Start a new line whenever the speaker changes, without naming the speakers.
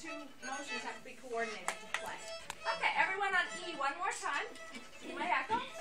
two motions have to be coordinated to play. Okay, everyone on E one more time. You may echo.